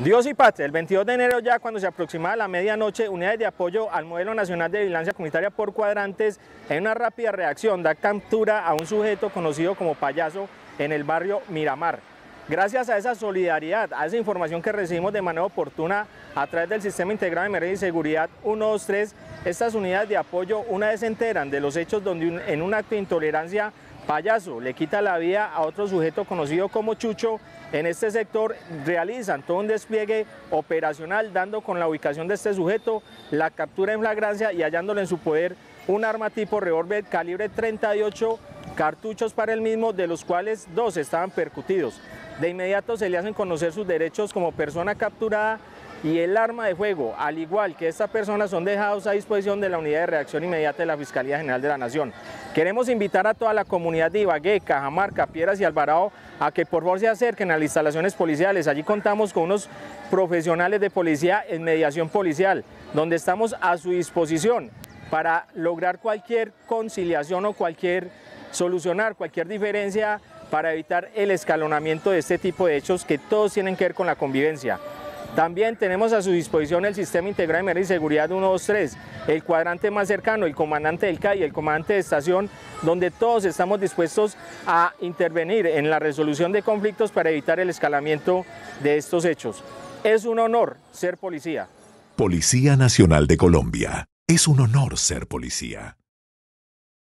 Dios y patria, el 22 de enero ya cuando se aproximaba la medianoche, unidades de apoyo al modelo nacional de vigilancia comunitaria por cuadrantes, en una rápida reacción da captura a un sujeto conocido como Payaso en el barrio Miramar. Gracias a esa solidaridad, a esa información que recibimos de manera oportuna a través del Sistema Integrado de Emergencia y Seguridad 123, estas unidades de apoyo una vez se enteran de los hechos donde en un acto de intolerancia Payaso le quita la vida a otro sujeto conocido como Chucho. En este sector realizan todo un despliegue operacional dando con la ubicación de este sujeto, la captura en flagrancia y hallándole en su poder un arma tipo revólver calibre 38, cartuchos para el mismo, de los cuales 2 estaban percutidos. De inmediato se le hacen conocer sus derechos como persona capturada y el arma de fuego, al igual que esta persona, son dejados a disposición de la Unidad de Reacción Inmediata de la Fiscalía General de la Nación. Queremos invitar a toda la comunidad de Ibagué, Cajamarca, Piedras y Alvarado a que por favor se acerquen a las instalaciones policiales. Allí contamos con unos profesionales de policía en mediación policial, donde estamos a su disposición para lograr cualquier conciliación o solucionar cualquier diferencia para evitar el escalonamiento de este tipo de hechos que todos tienen que ver con la convivencia. También tenemos a su disposición el Sistema Integrado de Emergencia y Seguridad 123, el cuadrante más cercano, el comandante del CAI y el comandante de estación, donde todos estamos dispuestos a intervenir en la resolución de conflictos para evitar el escalamiento de estos hechos. Es un honor ser policía. Policía Nacional de Colombia. Es un honor ser policía.